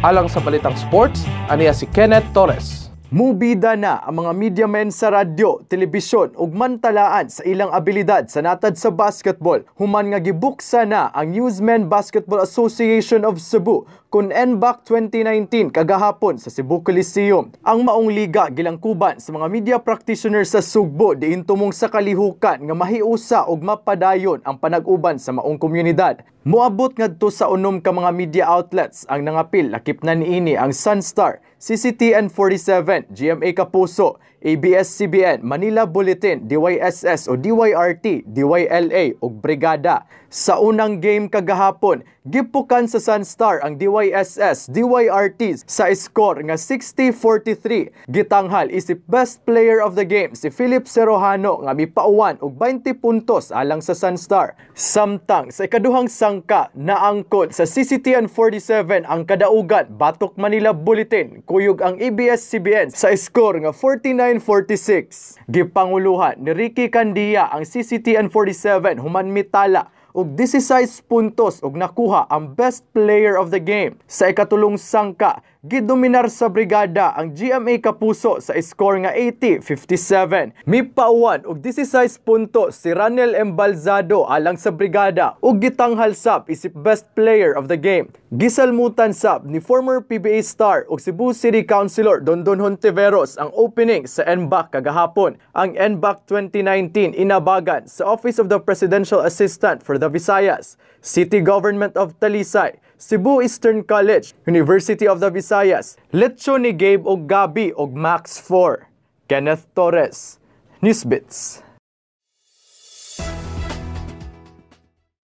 Alang sa balitang sports, aniya si Kenneth Torres. Mubida na ang mga media men sa radyo, telebisyon ug mantalaan sa ilang abilidad sa natad sa basketball. Human nga gibuksa na ang Newsmen Basketball Association of Cebu kun NBAC 2019 kagahapon sa Cebu Coliseum. Ang maong liga gilangkuban sa mga media practitioners sa Sugbo diin tumong sa kalihukan nga mahiusa ug mapadayon ang panag-uban sa maong komunidad. Moabot ngadto sa unom ka mga media outlets ang nangapil lakip na niini ang Sunstar, CCTN 47, GMA Kapuso, ABS-CBN, Manila Bulletin, DYSS o DYRT, DYLA ug Brigada. Sa unang game kagahapon, gipukan sa Sunstar ang DYSS, DYRT sa score nga 60-43. Gitanghal isip best player of the game si Philip Serojano nga mipauwan og 20 puntos alang sa Sunstar. Samtang sa ikaduhang sangka naangkon sa CCTN 47 ang kadaugan batok Manila Bulletin kuyog ang ABS-CBN sa score nga 49-46. Gipanguluhan ni Ricky Candia ang CCTN 47 human mitala og 16 puntos ug nakuha ang best player of the game. Sa ikatulong sangka, gidominar sa Brigada ang GMA Kapuso sa score nga 80-57. Mipauwan og 16 puntos si Ranel Embalzado alang sa Brigada ug gitanghal sab isip best player of the game. Gisalmutan sab ni former PBA star ug Cebu City Councilor Dondon Hontiveros ang opening sa NBAC kagahapon. Ang NBAC 2019 inabagan sa Office of the Presidential Assistant for the Visayas, City Government of Talisay, Cebu Eastern College, University of the Visayas, Lechon ni Gabe og Gabi og Max 4. Kenneth Torres, Newsbits.